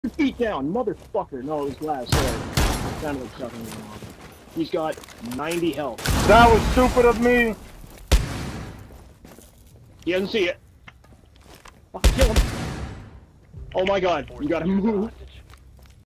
Your feet down, motherfucker. No, it was glass. Sorry. Sounded like something. He's got 90 health. That was stupid of me. He doesn't see it. Fucking kill him. Oh my god, you gotta move.